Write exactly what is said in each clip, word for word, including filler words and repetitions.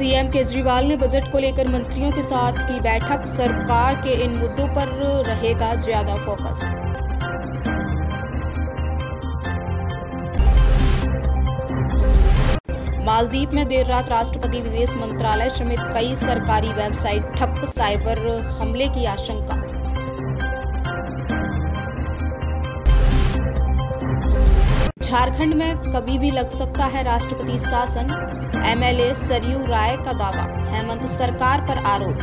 CM Kejriwal ने budget को लेकर मंत्रियों के साथ की बैठक। सरकार के इन मुद्दों पर रहेगा ज्यादा फोकस। मालदीव में देर रात राष्ट्रपति विदेश मंत्रालय समेत कई सरकारी वेबसाइट ठप। साइबर हमले की आशंका। झारखंड में कभी भी लग सकता है राष्ट्रपति शासन। एमएलए सरयू राय का दावा। हेमंत सरकार पर आरोप।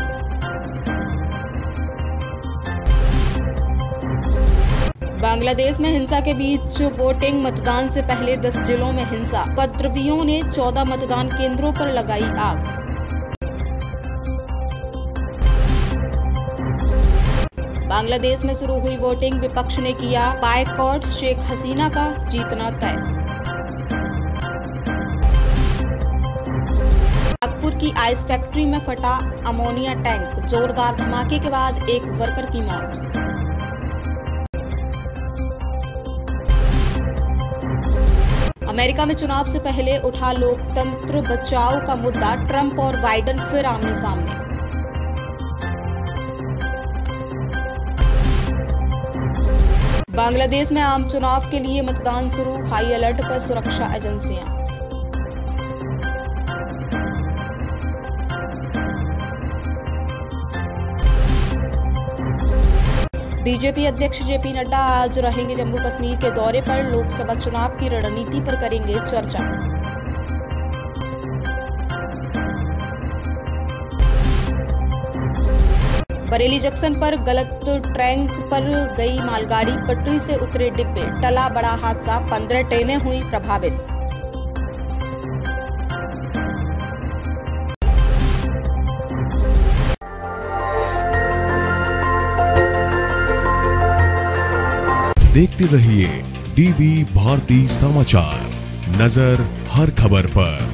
बांग्लादेश में हिंसा के बीच वोटिंग। मतदान से पहले दस जिलों में हिंसा। उपद्रवियों ने चौदह मतदान केंद्रों पर लगाई आग। बांग्लादेश में शुरू हुई वोटिंग। विपक्ष ने किया बायकॉट। शेख हसीना का जीतना तय। नागपुर की आइस फैक्ट्री में फटा अमोनिया टैंक। जोरदार धमाके के बाद एक वर्कर की मौत। अमेरिका में चुनाव से पहले उठा लोकतंत्र बचाओ का मुद्दा। ट्रंप और बाइडेन फिर आमने सामने। बांग्लादेश में आम चुनाव के लिए मतदान शुरू। हाई अलर्ट पर सुरक्षा एजेंसियां। बीजेपी अध्यक्ष जेपी नड्डा आज रहेंगे जम्मू कश्मीर के दौरे पर। लोकसभा चुनाव की रणनीति पर करेंगे चर्चा। बरेली जंक्शन पर गलत ट्रैक पर गई मालगाड़ी। पटरी से उतरे डिब्बे। टला बड़ा हादसा। पंद्रह ट्रेनें हुई प्रभावित। देखते रहिए डीबी भारती समाचार। नजर हर खबर पर।